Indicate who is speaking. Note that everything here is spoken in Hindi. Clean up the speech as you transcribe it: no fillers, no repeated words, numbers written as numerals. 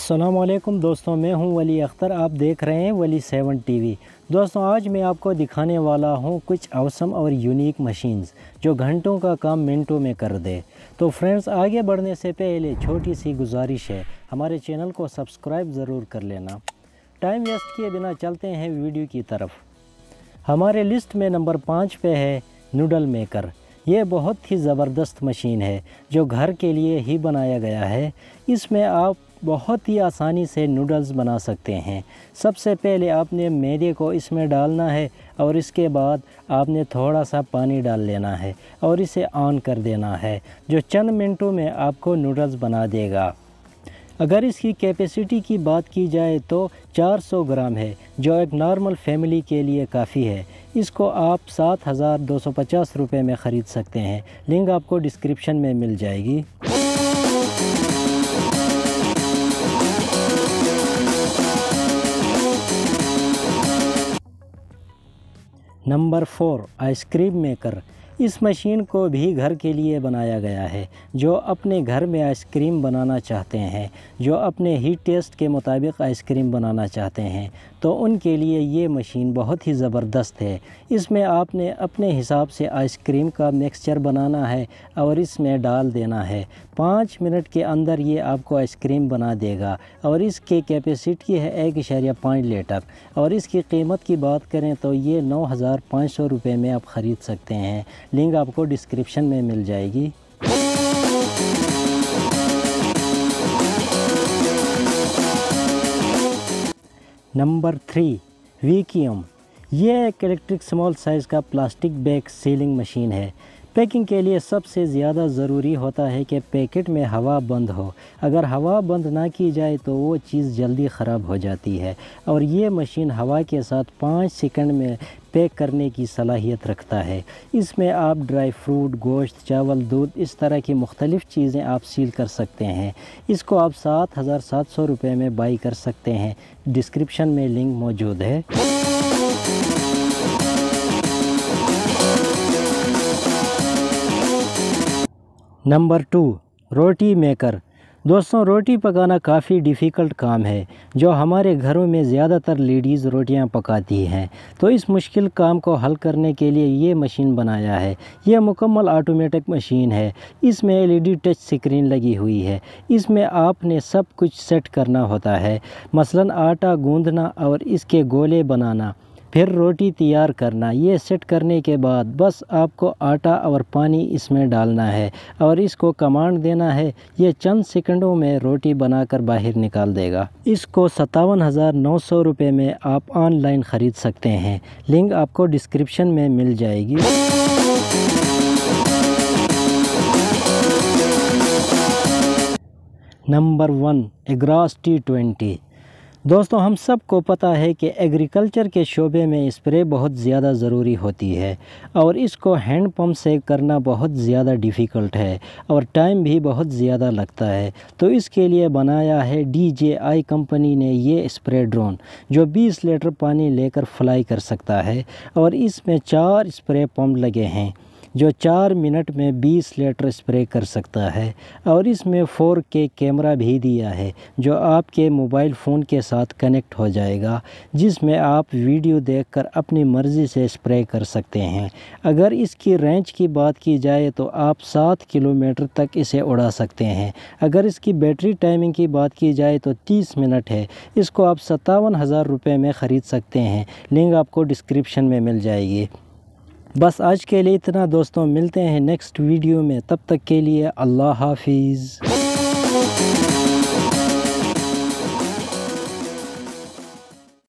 Speaker 1: अस्सलामुअलैकुम दोस्तों, मैं हूं वली अख्तर। आप देख रहे हैं वली 7 टीवी। दोस्तों, आज मैं आपको दिखाने वाला हूं कुछ awesome और यूनिक मशीन्स जो घंटों का काम मिनटों में कर दे। तो फ्रेंड्स, आगे बढ़ने से पहले छोटी सी गुजारिश है, हमारे चैनल को सब्सक्राइब ज़रूर कर लेना। टाइम वेस्ट किए बिना चलते हैं वीडियो की तरफ। हमारे लिस्ट में नंबर 5 पे है नूडल मेकर। ये बहुत ही ज़बरदस्त मशीन है जो घर के लिए ही बनाया गया है। इसमें आप बहुत ही आसानी से नूडल्स बना सकते हैं। सबसे पहले आपने मैदे को इसमें डालना है और इसके बाद आपने थोड़ा सा पानी डाल लेना है और इसे ऑन कर देना है, जो चंद मिनटों में आपको नूडल्स बना देगा। अगर इसकी कैपेसिटी की बात की जाए तो 400 ग्राम है, जो एक नॉर्मल फैमिली के लिए काफ़ी है। इसको आप 7,250 रुपये में ख़रीद सकते हैं। लिंक आपको डिस्क्रिप्शन में मिल जाएगी। Number 4 ice cream maker. इस मशीन को भी घर के लिए बनाया गया है। जो अपने घर में आइसक्रीम बनाना चाहते हैं, जो अपने ही टेस्ट के मुताबिक आइसक्रीम बनाना चाहते हैं, तो उनके लिए ये मशीन बहुत ही ज़बरदस्त है। इसमें आपने अपने हिसाब से आइसक्रीम का मिक्सचर बनाना है और इसमें डाल देना है। 5 मिनट के अंदर ये आपको आइसक्रीम बना देगा और इसकी कैपेसिटी है 1.5 लीटर। और इसकी कीमत की बात करें तो ये 9,500 रुपये में आप ख़रीद सकते हैं। लिंक आपको डिस्क्रिप्शन में मिल जाएगी। Number 3 vacuum. ये एक इलेक्ट्रिक स्मॉल साइज़ का प्लास्टिक बैग सीलिंग मशीन है। पैकिंग के लिए सबसे ज़्यादा ज़रूरी होता है कि पैकेट में हवा बंद हो। अगर हवा बंद ना की जाए तो वो चीज़ जल्दी ख़राब हो जाती है। और ये मशीन हवा के साथ 5 सेकंड में पैक करने की सलाहियत रखता है। इसमें आप ड्राई फ्रूट, गोश्त, चावल, दूध, इस तरह की मुख्तलिफ़ चीज़ें आप सील कर सकते हैं। इसको आप 7,700 रुपये में बाई कर सकते हैं। डिस्क्रिप्शन में लिंक मौजूद है। नंबर 2 रोटी मेकर। दोस्तों, रोटी पकाना काफ़ी डिफ़िकल्ट काम है, जो हमारे घरों में ज़्यादातर लेडीज़ रोटियां पकाती हैं। तो इस मुश्किल काम को हल करने के लिए ये मशीन बनाया है। ये मुकम्मल ऑटोमेटिक मशीन है। इसमें LED टच स्क्रीन लगी हुई है। इसमें आपने सब कुछ सेट करना होता है, मसलन आटा गूंदना और इसके गोले बनाना, फिर रोटी तैयार करना। ये सेट करने के बाद बस आपको आटा और पानी इसमें डालना है और इसको कमांड देना है। ये चंद सेकंडों में रोटी बनाकर बाहर निकाल देगा। इसको 57,900 रुपये में आप ऑनलाइन ख़रीद सकते हैं। लिंक आपको डिस्क्रिप्शन में मिल जाएगी। Number 1 Agaro T20। दोस्तों, हम सब को पता है कि एग्रीकल्चर के शोबे में स्प्रे बहुत ज़्यादा ज़रूरी होती है और इसको हैंड पंप से करना बहुत ज़्यादा डिफ़िकल्ट है और टाइम भी बहुत ज़्यादा लगता है। तो इसके लिए बनाया है DJI कंपनी ने ये स्प्रे ड्रोन, जो 20 लीटर पानी लेकर फ्लाई कर सकता है। और इसमें 4 स्प्रे पंप लगे हैं जो 4 मिनट में 20 लीटर स्प्रे कर सकता है। और इसमें 4K कैमरा भी दिया है, जो आपके मोबाइल फ़ोन के साथ कनेक्ट हो जाएगा, जिसमें आप वीडियो देखकर अपनी मर्ज़ी से स्प्रे कर सकते हैं। अगर इसकी रेंज की बात की जाए तो आप 7 किलोमीटर तक इसे उड़ा सकते हैं। अगर इसकी बैटरी टाइमिंग की बात की जाए तो 30 मिनट है। इसको आप 57,000 रुपये में ख़रीद सकते हैं। लिंक आपको डिस्क्रिप्शन में मिल जाएगी। बस आज के लिए इतना दोस्तों, मिलते हैं नेक्स्ट वीडियो में। तब तक के लिए अल्लाह हाफिज़।